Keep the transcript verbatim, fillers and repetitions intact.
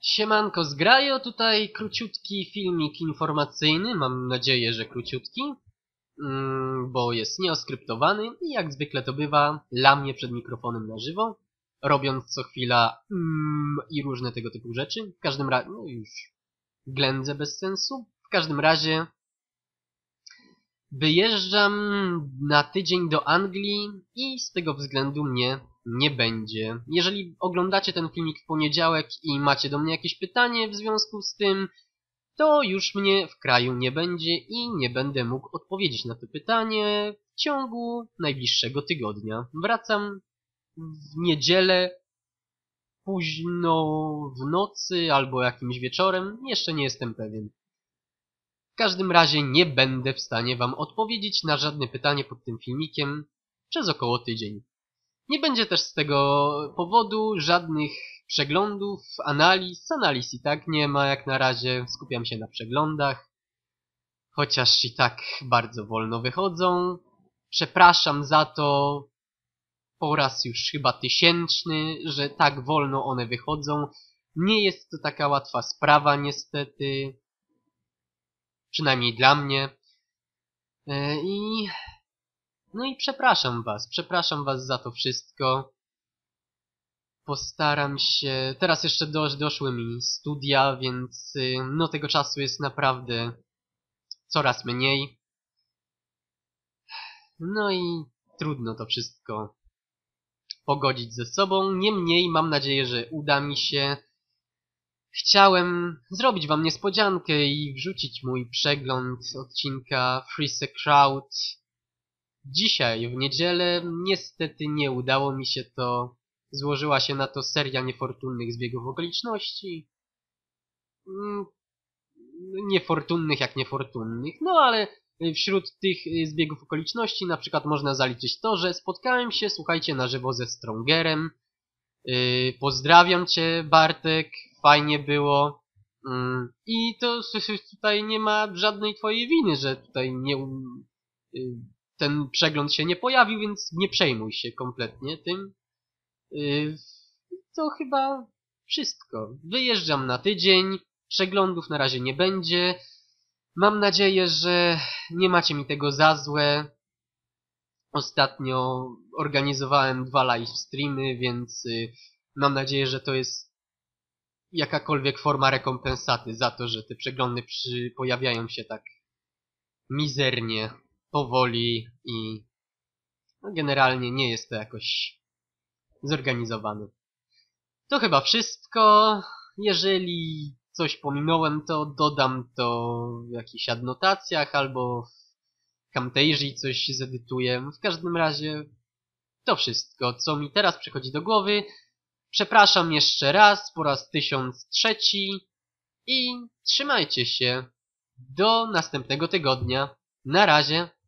Siemanko zgrajo, tutaj króciutki filmik informacyjny, mam nadzieję, że króciutki, mm, bo jest nieoskryptowany i jak zwykle to bywa, lamie przed mikrofonem na żywo, robiąc co chwila mm, i różne tego typu rzeczy. W każdym razie, no już ględzę bez sensu. W każdym razie wyjeżdżam na tydzień do Anglii i z tego względu mnie nie będzie. Jeżeli oglądacie ten filmik w poniedziałek i macie do mnie jakieś pytanie w związku z tym, to już mnie w kraju nie będzie i nie będę mógł odpowiedzieć na to pytanie w ciągu najbliższego tygodnia. Wracam w niedzielę późno w nocy albo jakimś wieczorem, jeszcze nie jestem pewien. W każdym razie nie będę w stanie wam odpowiedzieć na żadne pytanie pod tym filmikiem przez około tydzień. Nie będzie też z tego powodu żadnych przeglądów, analiz. Analiz i tak nie ma jak na razie, skupiam się na przeglądach. Chociaż i tak bardzo wolno wychodzą. Przepraszam za to po raz już chyba tysięczny, że tak wolno one wychodzą. Nie jest to taka łatwa sprawa niestety. Przynajmniej dla mnie. I... No i przepraszam was. Przepraszam was za to wszystko. Postaram się... Teraz jeszcze do, doszły mi studia, więc no tego czasu jest naprawdę coraz mniej. No i trudno to wszystko pogodzić ze sobą. Niemniej mam nadzieję, że uda mi się. Chciałem zrobić wam niespodziankę i wrzucić mój przegląd odcinka Freeze the Crowd dzisiaj, w niedzielę. Niestety nie udało mi się to. Złożyła się na to seria niefortunnych zbiegów okoliczności. Niefortunnych jak niefortunnych. No ale wśród tych zbiegów okoliczności na przykład można zaliczyć to, że spotkałem się, słuchajcie, na żywo ze Strongerem. Yy, pozdrawiam cię, Bartek, fajnie było. Yy, I to tutaj nie ma żadnej twojej winy, że tutaj nie, yy, ten przegląd się nie pojawił, więc nie przejmuj się kompletnie tym. Yy, to chyba wszystko. Wyjeżdżam na tydzień, przeglądów na razie nie będzie. Mam nadzieję, że nie macie mi tego za złe. Ostatnio organizowałem dwa live streamy, więc y, mam nadzieję, że to jest jakakolwiek forma rekompensaty za to, że te przeglądy przy, pojawiają się tak mizernie, powoli i no, generalnie nie jest to jakoś zorganizowane. To chyba wszystko. Jeżeli coś pominąłem, to dodam to w jakichś adnotacjach albo Camtasia coś zedytuję. W każdym razie to wszystko, co mi teraz przychodzi do głowy. Przepraszam jeszcze raz, po raz tysiąc trzeci i trzymajcie się. Do następnego tygodnia. Na razie.